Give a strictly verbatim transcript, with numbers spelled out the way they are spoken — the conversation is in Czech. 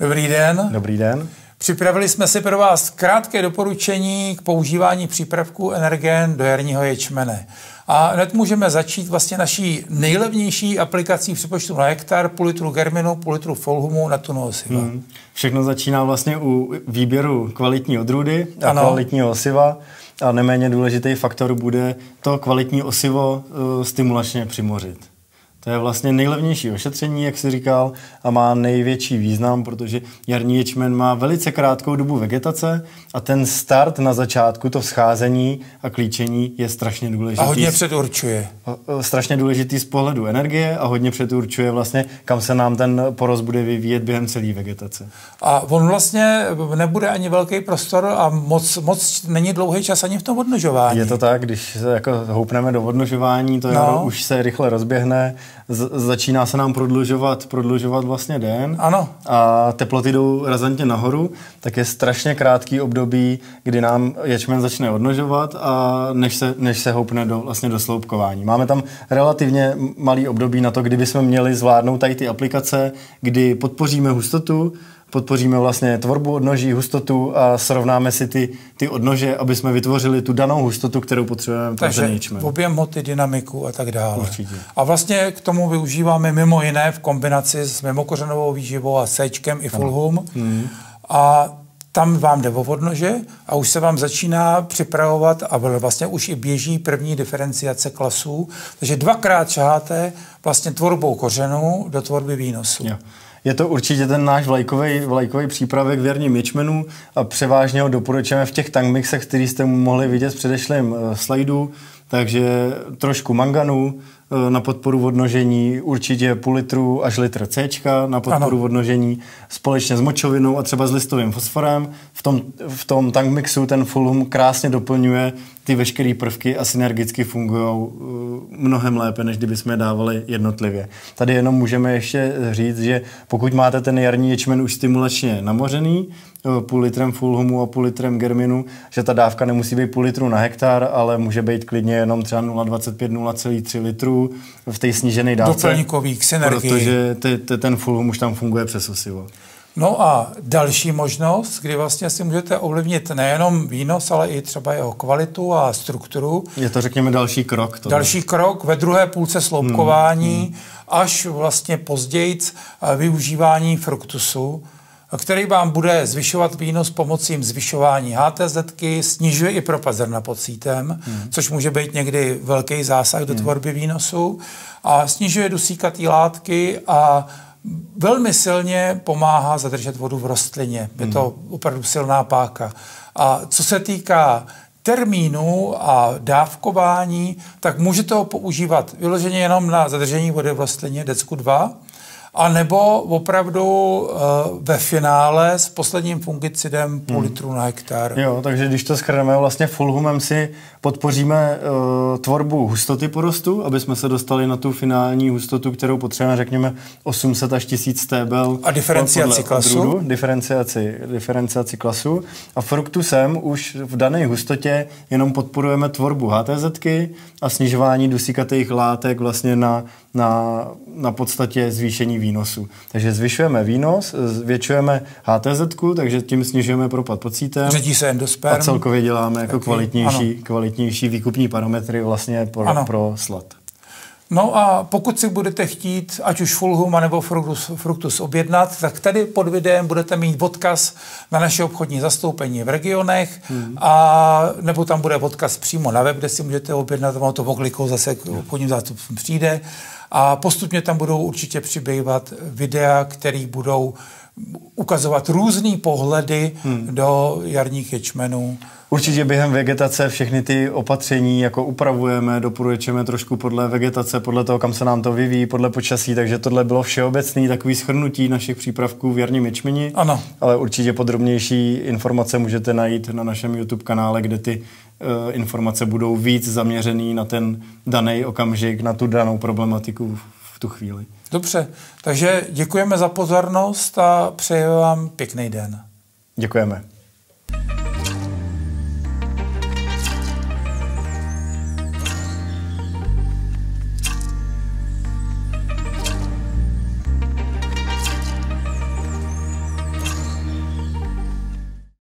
Dobrý den. Dobrý den. Připravili jsme si pro vás krátké doporučení k používání přípravků Energen do jarního ječmene. A hned můžeme začít vlastně naší nejlevnější aplikací přepočtu na hektar, půl litru germinu, půl litru folhumu na tunu osiva. Hmm. Všechno začíná vlastně u výběru kvalitní odrůdy a ano. kvalitního osiva. A neméně důležitý faktor bude to kvalitní osivo uh, stimulačně přimořit. To je vlastně nejlevnější ošetření, jak jsi říkal, a má největší význam, protože jarní ječmen má velice krátkou dobu vegetace a ten start na začátku, to vzcházení a klíčení je strašně důležitý. A hodně předurčuje. Strašně důležitý z pohledu energie a hodně předurčuje vlastně, kam se nám ten porost bude vyvíjet během celé vegetace. A on vlastně nebude ani velký prostor a moc, moc není dlouhý čas ani v tom odnožování. Je to tak, když se jako houpneme do odnožování, to no. už se rychle rozběhne, z- začíná se nám prodlužovat, prodlužovat vlastně den ano. a teploty jdou razantně nahoru, tak je strašně krátký období, kdy nám ječmen začne odnožovat a než se, než se houpne do, vlastně do sloupkování. Máme tam relativně malý období na to, kdy bychom měli zvládnout tady ty aplikace, kdy podpoříme hustotu, podpoříme vlastně tvorbu odnoží, hustotu a srovnáme si ty, ty odnože, aby jsme vytvořili tu danou hustotu, kterou potřebujeme pro ten ječmen. Takže objem hmoty, dynamiku a tak dále. Určitě. A vlastně k tomu využíváme mimo jiné v kombinaci s mimokořenovou výživou a séčkem i fulhum. Hmm. A tam vám jde o odnože a už se vám začíná připravovat a vlastně už i běží první diferenciace klasů. Takže dvakrát šaháte vlastně tvorbou kořenů do tvorby výnosu. Jo. Je to určitě ten náš vlajkový, vlajkový přípravek v jarním ječmenu a převážně ho doporučujeme v těch tankmixech, který jste mohli vidět v předešlém uh, slajdu. Takže trošku manganu uh, na podporu odnožení, určitě půl litru až litr Cčka na podporu ano. odnožení, společně s močovinou a třeba s listovým fosforem. V tom, v tom tankmixu ten fulhum krásně doplňuje ty veškeré prvky a synergicky fungují uh, mnohem lépe, než kdyby jsme je dávali jednotlivě. Tady jenom můžeme ještě říct, že pokud máte ten jarní ječmen už stimulačně namořený, uh, půl litrem fulhumu a půl litrem germinu, že ta dávka nemusí být půl litru na hektar, ale může být klidně jenom třeba nula celá dvacet pět - nula celá tři litru v té snížené dávce. Doplňkový k synergii. Protože ty, ty, ten fulhum už tam funguje přes osivo. No a další možnost, kdy vlastně si můžete ovlivnit nejenom výnos, ale i třeba jeho kvalitu a strukturu. Je to, řekněme, další krok. Tohle. Další krok ve druhé půlce sloupkování, hmm, hmm. až vlastně později využívání fruktusu, který vám bude zvyšovat výnos pomocí zvyšování há té zetky, snižuje i propad zrna pod sítem, hmm. což může být někdy velký zásah do tvorby výnosu, a snižuje dusíkatý látky a velmi silně pomáhá zadržet vodu v rostlině. Je to opravdu silná páka. A co se týká termínu a dávkování, tak můžete ho používat vyloženě jenom na zadržení vody v rostlině decku dva, a nebo opravdu uh, ve finále s posledním fungicidem půl hmm. litru na hektar. Jo, takže když to shrneme, vlastně fulhumem si podpoříme uh, tvorbu hustoty porostu, aby jsme se dostali na tu finální hustotu, kterou potřebujeme, řekněme, osm set až tisíc stébel. A diferenciaci klasu. Odrůdu, diferenciaci, diferenciaci klasu. A fruktusem už v dané hustotě jenom podporujeme tvorbu há té zetky a snižování dusíkatých látek vlastně na, na, na podstatě zvýšení výnosu. Takže zvyšujeme výnos, zvětšujeme há té zetku, takže tím snižujeme propad pod sítem. Řadí se endosperm. A celkově děláme jako kvalitnější, kvalitnější výkupní parametry vlastně pro, pro slad. No a pokud si budete chtít, ať už fulhum nebo fruktus, fruktus objednat, tak tady pod videem budete mít odkaz na naše obchodní zastoupení v regionech, hmm. a nebo tam bude odkaz přímo na web, kde si můžete objednat, ono to oklikou zase k obchodním zástupcům přijde, a postupně tam budou určitě přibývat videa, které budou ukazovat různý pohledy hmm. do jarních ječmenů. Určitě během vegetace všechny ty opatření jako upravujeme, doporučujeme trošku podle vegetace, podle toho, kam se nám to vyvíjí, podle počasí, takže tohle bylo všeobecný takový shrnutí našich přípravků v jarním ječmeni. Ano. Ale určitě podrobnější informace můžete najít na našem YouTube kanále, kde ty uh, informace budou víc zaměřený na ten daný okamžik, na tu danou problematiku v tu chvíli. Dobře, takže děkujeme za pozornost a přeji vám pěkný den. Děkujeme.